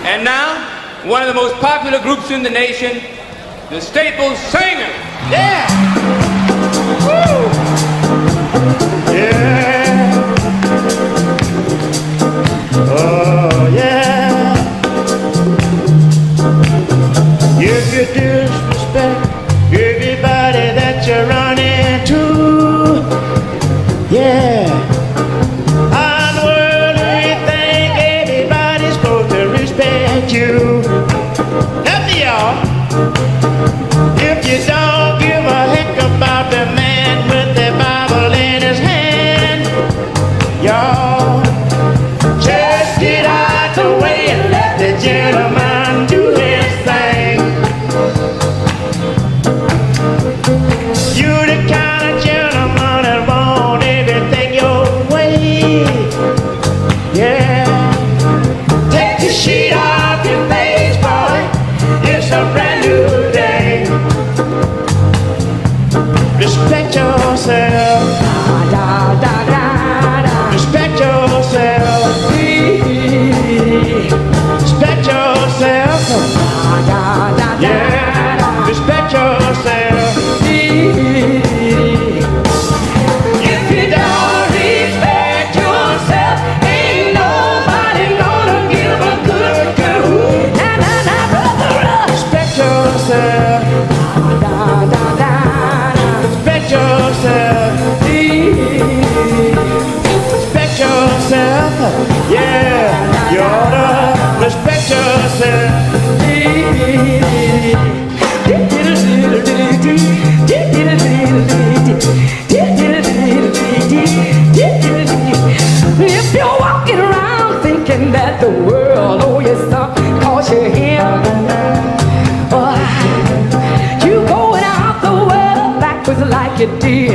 And now, one of the most popular groups in the nation, the Staples Singers. Yeah! Woo! Yeah! Oh, yeah! If you disrespect everybody that you run into, yeah! You. Help me, y'all. If you don't give a heck about the man with the Bible in his hand, y'all, just get out the way and let the gentleman do his thing. You're the kind of gentleman that want everything your way. Yeah. Take the sheet off. It's a brand new day. Respect yourself. Respect yourself. Respect yourself. Yeah. Respect yourself. If you don't respect yourself, ain't nobody gonna give a good. Respect yourself. Respect yourself. Respect yourself. Yeah, you ought to respect yourself. If you're walking around thinking that the world owes you something, 'cause you're here, you going out the world backwards like you did.